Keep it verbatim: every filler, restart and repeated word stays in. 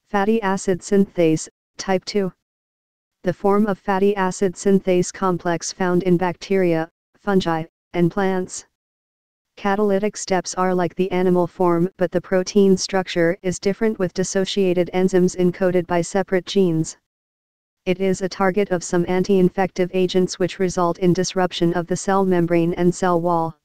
Fatty acid synthase, type two. The form of fatty acid synthase complex found in bacteria, fungi, and plants. Catalytic steps are like the animal form, but the protein structure is different with dissociated enzymes encoded by separate genes. It is a target of some anti-infective agents which result in disruption of the cell membrane and cell wall.